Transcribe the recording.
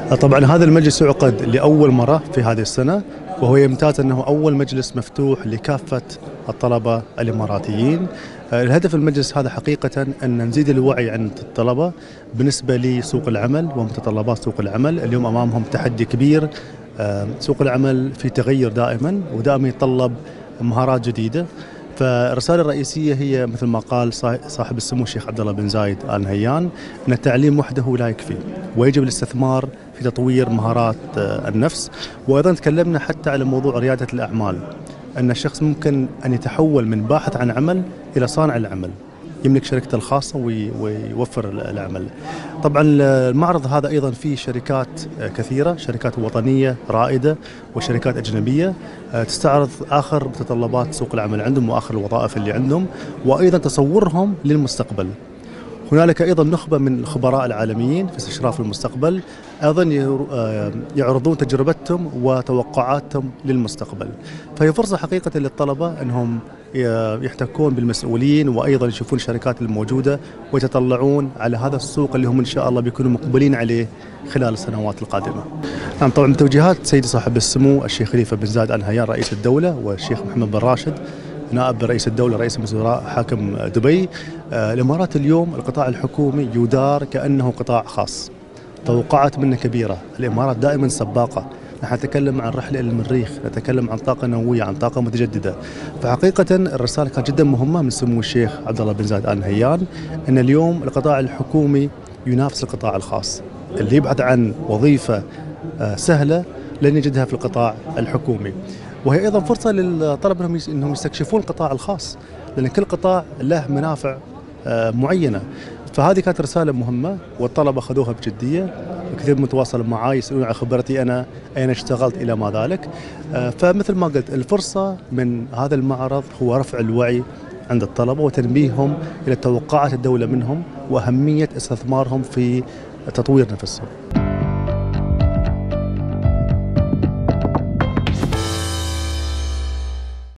طبعا هذا المجلس يعقد لأول مرة في هذه السنة، وهو يمتاز أنه أول مجلس مفتوح لكافة الطلبة الإماراتيين. الهدف المجلس هذا حقيقة أن نزيد الوعي عند الطلبة بالنسبة لسوق العمل ومتطلبات سوق العمل. اليوم أمامهم تحدي كبير، سوق العمل في تغير دائما ودائما يتطلب مهارات جديدة. فالرسالة الرئيسية هي مثل ما قال صاحب السمو الشيخ عبد الله بن زايد آل نهيان، أن التعليم وحده لا يكفي، ويجب الاستثمار في تطوير مهارات النفس. وأيضا تكلمنا حتى على موضوع ريادة الأعمال، أن الشخص ممكن أن يتحول من باحث عن عمل إلى صانع العمل، يملك شركته الخاصة ويوفر العمل. طبعا المعرض هذا أيضا فيه شركات كثيرة، شركات وطنية رائدة وشركات أجنبية تستعرض آخر متطلبات سوق العمل عندهم وآخر الوظائف اللي عندهم، وأيضا تصورهم للمستقبل. هنالك أيضا نخبة من الخبراء العالميين في استشراف المستقبل، أيضا يعرضون تجربتهم وتوقعاتهم للمستقبل. فهي فرصة حقيقة للطلبة أنهم يحتكون بالمسؤولين، وأيضا يشوفون الشركات الموجودة ويتطلعون على هذا السوق اللي هم إن شاء الله بيكونوا مقبلين عليه خلال السنوات القادمة. نعم، طبعا بتوجيهات سيدي صاحب السمو الشيخ خليفة بن زايد آل نهيان رئيس الدولة، والشيخ محمد بن راشد نائب رئيس الدولة رئيس الوزراء حاكم دبي، الإمارات اليوم القطاع الحكومي يدار كأنه قطاع خاص. توقعات منه كبيرة، الإمارات دائما سباقة، نحن نتكلم عن رحلة إلى المريخ، نتكلم عن طاقة نووية، عن طاقة متجددة. فحقيقة الرسالة كانت جدا مهمة من سمو الشيخ عبد الله بن زايد آل نهيان، أن اليوم القطاع الحكومي ينافس القطاع الخاص. اللي يبحث عن وظيفة سهلة لن يجدها في القطاع الحكومي. وهي أيضا فرصة للطلبة أنهم يستكشفون القطاع الخاص، لأن كل قطاع له منافع معينة. فهذه كانت رسالة مهمة والطلبة أخذوها بجدية. كثير متواصل معي يسألون عن خبرتي أنا، أين اشتغلت إلى ما ذلك. فمثل ما قلت، الفرصة من هذا المعرض هو رفع الوعي عند الطلبة وتنبيههم إلى توقعات الدولة منهم وأهمية استثمارهم في تطوير نفسهم.